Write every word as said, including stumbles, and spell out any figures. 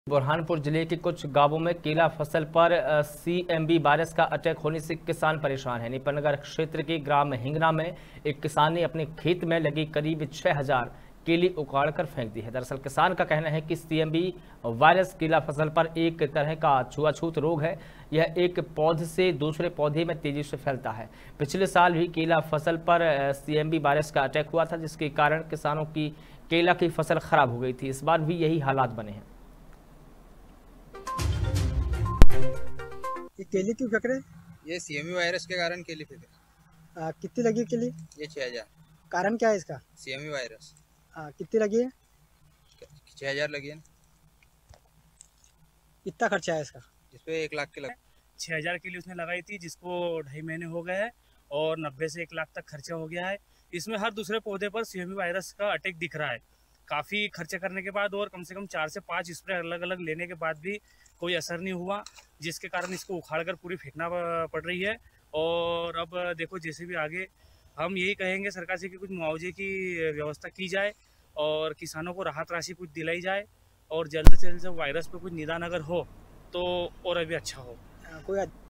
बुरहानपुर जिले के कुछ गांवों में केला फसल पर सीएमबी वायरस का अटैक होने से किसान परेशान हैं। निपनगर क्षेत्र के ग्राम हिंगना में एक किसान ने अपने खेत में लगी करीब छह हज़ार केली उखाड़कर फेंक दी है। दरअसल किसान का कहना है कि सीएमबी वायरस केला फसल पर एक तरह का छुआछूत रोग है। यह एक पौधे से दूसरे पौधे में तेजी से फैलता है। पिछले साल भी केला फसल पर सीएमबी वायरस का अटैक हुआ था, जिसके कारण किसानों की केला की फसल खराब हो गई थी। इस बार भी यही हालात बने हैं। ये केली क्यों फेंक रहे? ये सीएमवी वायरस के कारण केली फेंक रहे। आ, कितनी लगी केली? ये छः हजार। कारण क्या है इसका? CMV virus. आ, कितनी लगी है? छः हजार लगी है। कितना खर्चा है इसका? इस पे एक लाख के लग छः हजार के लिए उसने लगाई थी, जिसको ढाई महीने हो गए हैं और नब्बे से एक लाख तक खर्चा हो गया है। इसमें हर दूसरे पौधे पर सीएमवी वायरस का अटैक दिख रहा है। काफ़ी खर्चा करने के बाद और कम से कम चार से पाँच स्प्रे अलग अलग लेने के बाद भी कोई असर नहीं हुआ, जिसके कारण इसको उखाड़कर पूरी फेंकना पड़ रही है। और अब देखो, जैसे भी आगे हम यही कहेंगे सरकार से कि कुछ मुआवजे की व्यवस्था की जाए और किसानों को राहत राशि कुछ दिलाई जाए, और जल्द से जल्द वायरस पर कुछ निदान अगर हो तो और अभी अच्छा हो। आ, कोई